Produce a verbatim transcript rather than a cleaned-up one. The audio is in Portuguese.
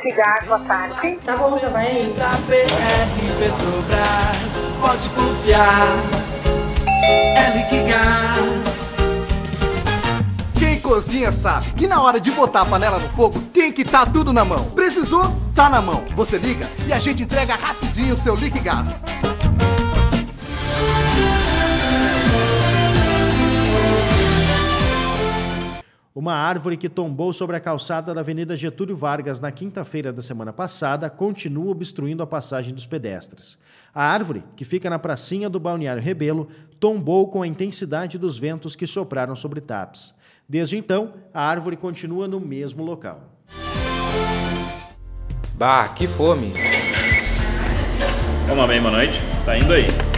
Liquigás, boa tarde. Tá bom, já vai aí. Da B R Petrobras, pode confiar, é Liquigás. Quem cozinha sabe que na hora de botar a panela no fogo tem que estar tudo na mão. Precisou? Tá na mão. Você liga e a gente entrega rapidinho o seu Liquigás. Uma árvore que tombou sobre a calçada da Avenida Getúlio Vargas na quinta-feira da semana passada continua obstruindo a passagem dos pedestres. A árvore, que fica na pracinha do Balneário Rebelo, tombou com a intensidade dos ventos que sopraram sobre Tapes. Desde então, a árvore continua no mesmo local. Bah, que fome! É uma bem boa noite, tá indo aí.